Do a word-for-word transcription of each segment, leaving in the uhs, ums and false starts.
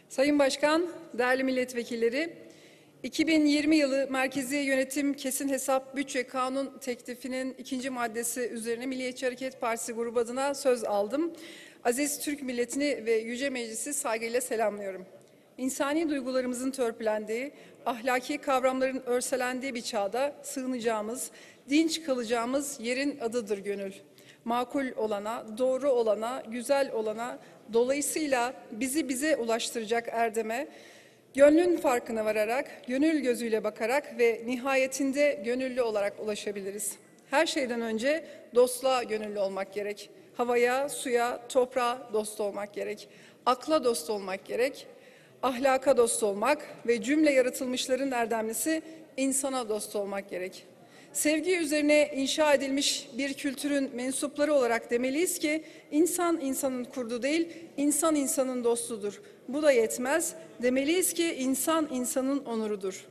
Sayın Başkan, değerli milletvekilleri, iki bin yirmi yılı Merkezi Yönetim Kesin Hesap Bütçe Kanun teklifinin ikinci maddesi üzerine Milliyetçi Hareket Partisi grubu adına söz aldım. Aziz Türk milletini ve Yüce Meclisi saygıyla selamlıyorum. İnsani duygularımızın törpülendiği, ahlaki kavramların örselendiği bir çağda sığınacağımız, dinç kalacağımız yerin adıdır gönül. Makul olana, doğru olana, güzel olana, dolayısıyla bizi bize ulaştıracak erdeme, gönlün farkına vararak, gönül gözüyle bakarak ve nihayetinde gönüllü olarak ulaşabiliriz. Her şeyden önce dostluğa gönüllü olmak gerek. Havaya, suya, toprağa dost olmak gerek. Akla dost olmak gerek. Ahlaka dost olmak ve cümle yaratılmışların erdemlisi insana dost olmak gerek. Sevgi üzerine inşa edilmiş bir kültürün mensupları olarak demeliyiz ki insan insanın kurdu değil, insan insanın dostudur. Bu da yetmez. Demeliyiz ki insan insanın onurudur.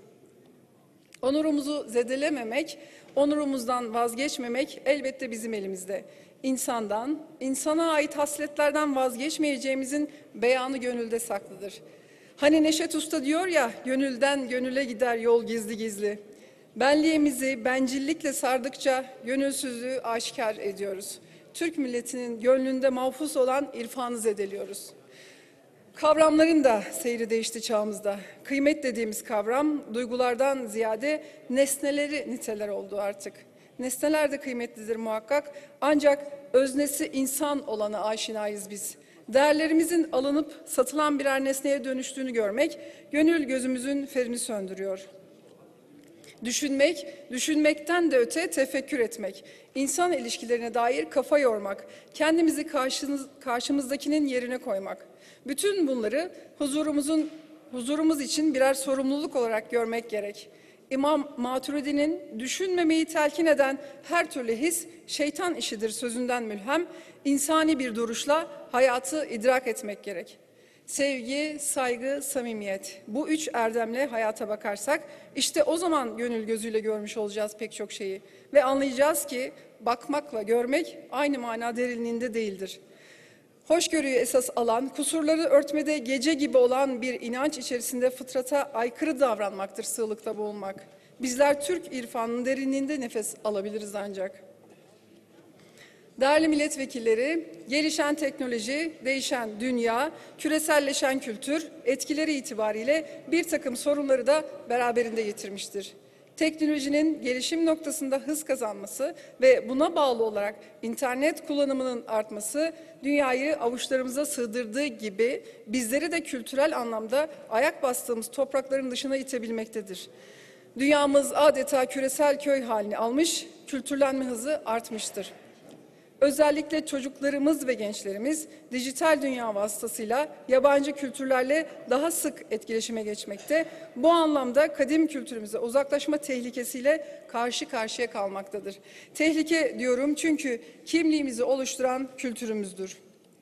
Onurumuzu zedelememek, onurumuzdan vazgeçmemek elbette bizim elimizde. İnsandan, insana ait hasletlerden vazgeçmeyeceğimizin beyanı gönülde saklıdır. Hani Neşet Usta diyor ya, gönülden gönüle gider yol gizli gizli. Benliğimizi bencillikle sardıkça gönülsüzlüğü aşikar ediyoruz. Türk milletinin gönlünde mahfuz olan irfanı zedeliyoruz. Kavramların da seyri değişti çağımızda. Kıymet dediğimiz kavram duygulardan ziyade nesneleri niteler oldu artık. Nesneler de kıymetlidir muhakkak, ancak öznesi insan olana aşinayız biz. Değerlerimizin alınıp satılan birer nesneye dönüştüğünü görmek, gönül gözümüzün ferini söndürüyor. Düşünmek, düşünmekten de öte tefekkür etmek, insan ilişkilerine dair kafa yormak, kendimizi karşımız, karşımızdakinin yerine koymak. Bütün bunları huzurumuzun, huzurumuz için birer sorumluluk olarak görmek gerek. İmam Maturidi'nin düşünmemeyi telkin eden her türlü his şeytan işidir sözünden mülhem, insani bir duruşla hayatı idrak etmek gerek. Sevgi, saygı, samimiyet. Bu üç erdemle hayata bakarsak işte o zaman gönül gözüyle görmüş olacağız pek çok şeyi. Ve anlayacağız ki bakmakla görmek aynı mana derinliğinde değildir. Hoşgörüyü esas alan, kusurları örtmede gece gibi olan bir inanç içerisinde fıtrata aykırı davranmaktır sığlıkta boğulmak. Bizler Türk irfanının derinliğinde nefes alabiliriz ancak. Değerli milletvekilleri, gelişen teknoloji, değişen dünya, küreselleşen kültür etkileri itibariyle bir takım sorunları da beraberinde getirmiştir. Teknolojinin gelişim noktasında hız kazanması ve buna bağlı olarak internet kullanımının artması dünyayı avuçlarımıza sığdırdığı gibi bizleri de kültürel anlamda ayak bastığımız toprakların dışına itebilmektedir. Dünyamız adeta küresel köy halini almış, kültürlenme hızı artmıştır. Özellikle çocuklarımız ve gençlerimiz dijital dünya vasıtasıyla yabancı kültürlerle daha sık etkileşime geçmekte. Bu anlamda kadim kültürümüze uzaklaşma tehlikesiyle karşı karşıya kalmaktadır. Tehlike diyorum çünkü kimliğimizi oluşturan kültürümüzdür.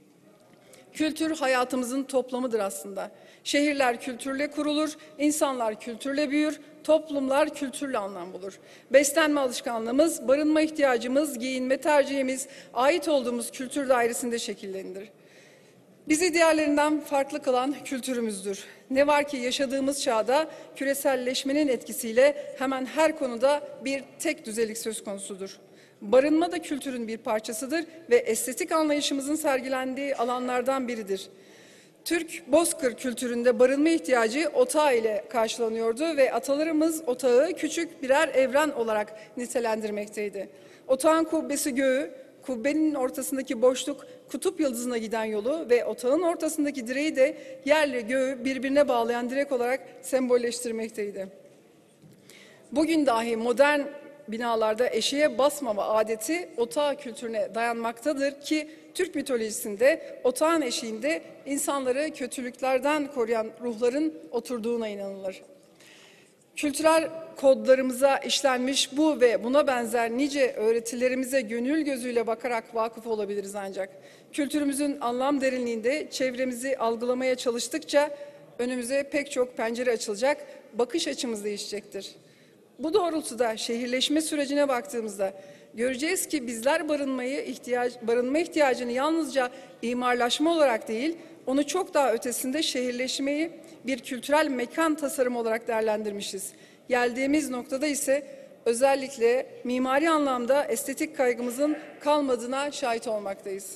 Kültür hayatımızın toplamıdır aslında. Şehirler kültürle kurulur, insanlar kültürle büyür, toplumlar kültürle anlam bulur. Beslenme alışkanlığımız, barınma ihtiyacımız, giyinme tercihimiz, ait olduğumuz kültür dairesinde şekillenir. Bizi diğerlerinden farklı kılan kültürümüzdür. Ne var ki yaşadığımız çağda küreselleşmenin etkisiyle hemen her konuda bir tek düzelik söz konusudur. Barınma da kültürün bir parçasıdır ve estetik anlayışımızın sergilendiği alanlardan biridir. Türk bozkır kültüründe barınma ihtiyacı otağı ile karşılanıyordu ve atalarımız otağı küçük birer evren olarak nitelendirmekteydi. Otağın kubbesi göğü, kubbenin ortasındaki boşluk kutup yıldızına giden yolu ve otağın ortasındaki direği de yerle göğü birbirine bağlayan direk olarak sembolleştirmekteydi. Bugün dahi modern binalarda eşeğe basmama adeti otağı kültürüne dayanmaktadır ki Türk mitolojisinde otağın eşiğinde insanları kötülüklerden koruyan ruhların oturduğuna inanılır. Kültürel kodlarımıza işlenmiş bu ve buna benzer nice öğretilerimize gönül gözüyle bakarak vakıf olabiliriz ancak. Kültürümüzün anlam derinliğinde çevremizi algılamaya çalıştıkça önümüze pek çok pencere açılacak, bakış açımız değişecektir. Bu doğrultuda şehirleşme sürecine baktığımızda göreceğiz ki bizler barınmayı ihtiyaç, barınma ihtiyacını yalnızca imarlaşma olarak değil, onu çok daha ötesinde şehirleşmeyi bir kültürel mekan tasarımı olarak değerlendirmişiz. Geldiğimiz noktada ise özellikle mimari anlamda estetik kaygımızın kalmadığına şahit olmaktayız.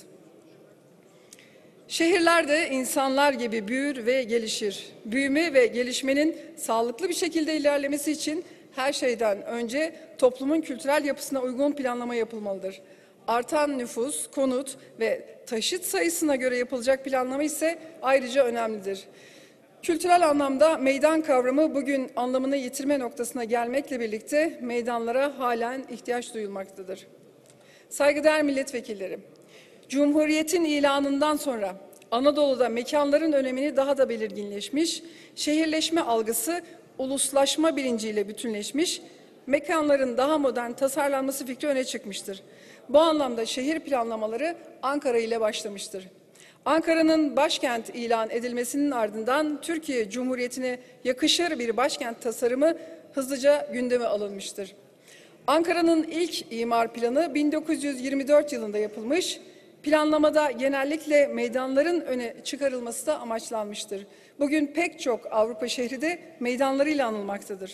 Şehirler de insanlar gibi büyür ve gelişir. Büyüme ve gelişmenin sağlıklı bir şekilde ilerlemesi için her şeyden önce toplumun kültürel yapısına uygun planlama yapılmalıdır. Artan nüfus, konut ve taşıt sayısına göre yapılacak planlama ise ayrıca önemlidir. Kültürel anlamda meydan kavramı bugün anlamını yitirme noktasına gelmekle birlikte meydanlara halen ihtiyaç duyulmaktadır. Saygıdeğer milletvekilleri, Cumhuriyet'in ilanından sonra Anadolu'da mekanların önemini daha da belirginleşmiş, şehirleşme algısı uluslaşma bilinciyle bütünleşmiş, mekanların daha modern tasarlanması fikri öne çıkmıştır. Bu anlamda şehir planlamaları Ankara ile başlamıştır. Ankara'nın başkent ilan edilmesinin ardından Türkiye Cumhuriyeti'ne yakışır bir başkent tasarımı hızlıca gündeme alınmıştır. Ankara'nın ilk imar planı bin dokuz yüz yirmi dört yılında yapılmış, planlamada genellikle meydanların öne çıkarılması da amaçlanmıştır. Bugün pek çok Avrupa şehri de meydanlarıyla anılmaktadır.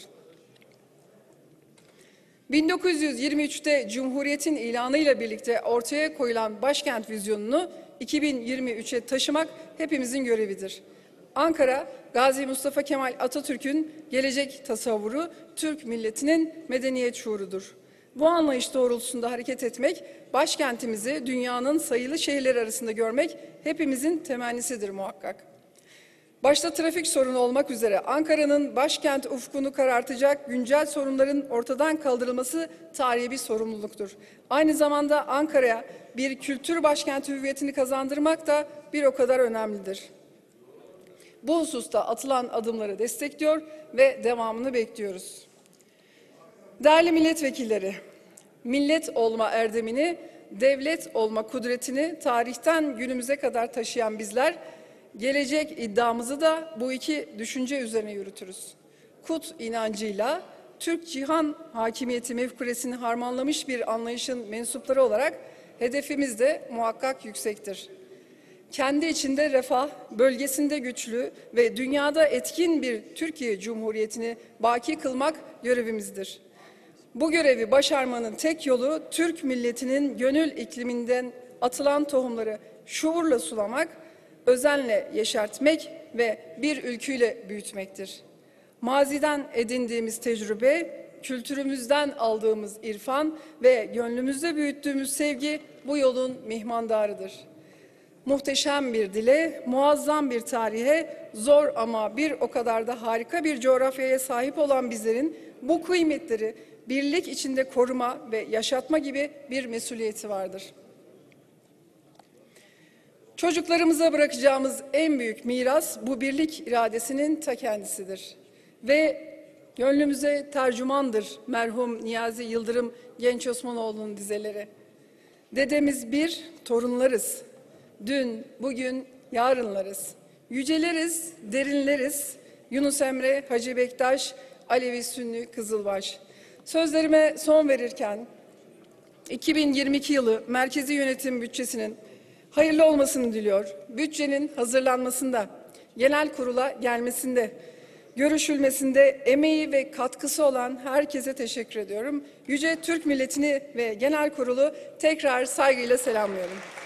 bin dokuz yüz yirmi üç'te Cumhuriyet'in ilanıyla birlikte ortaya koyulan başkent vizyonunu iki bin yirmi üç'e taşımak hepimizin görevidir. Ankara, Gazi Mustafa Kemal Atatürk'ün gelecek tasavvuru, Türk milletinin medeniyet şuurudur. Bu anlayış doğrultusunda hareket etmek, başkentimizi dünyanın sayılı şehirleri arasında görmek hepimizin temennisidir muhakkak. Başta trafik sorunu olmak üzere Ankara'nın başkent ufkunu karartacak güncel sorunların ortadan kaldırılması tarihi bir sorumluluktur. Aynı zamanda Ankara'ya bir kültür başkenti hüviyetini kazandırmak da bir o kadar önemlidir. Bu hususta atılan adımları destekliyor ve devamını bekliyoruz. Değerli milletvekilleri, millet olma erdemini, devlet olma kudretini tarihten günümüze kadar taşıyan bizler, gelecek iddiamızı da bu iki düşünce üzerine yürütürüz. Kut inancıyla Türk cihan hakimiyeti mefkuresini harmanlamış bir anlayışın mensupları olarak hedefimiz de muhakkak yüksektir. Kendi içinde refah, bölgesinde güçlü ve dünyada etkin bir Türkiye Cumhuriyeti'ni baki kılmak görevimizdir. Bu görevi başarmanın tek yolu Türk milletinin gönül ikliminden atılan tohumları şuurla sulamak, özenle yeşertmek ve bir ülküyle büyütmektir. Maziden edindiğimiz tecrübe, kültürümüzden aldığımız irfan ve gönlümüzde büyüttüğümüz sevgi bu yolun mihmandarıdır. Muhteşem bir dile, muazzam bir tarihe, zor ama bir o kadar da harika bir coğrafyaya sahip olan bizlerin bu kıymetleri birlik içinde koruma ve yaşatma gibi bir mesuliyeti vardır. Çocuklarımıza bırakacağımız en büyük miras bu birlik iradesinin ta kendisidir. Ve gönlümüze tercümandır merhum Niyazi Yıldırım Genç Osmanoğlu'nun dizeleri. Dedemiz bir, torunlarız. Dün, bugün, yarınlarız. Yüceleriz, derinleriz. Yunus Emre, Hacı Bektaş, Alevi Sünni Kızılbaş. Sözlerime son verirken iki bin yirmi iki yılı merkezi yönetim bütçesinin hayırlı olmasını diliyor. Bütçenin hazırlanmasında, genel kurula gelmesinde, görüşülmesinde emeği ve katkısı olan herkese teşekkür ediyorum. Yüce Türk milletini ve genel kurulu tekrar saygıyla selamlıyorum.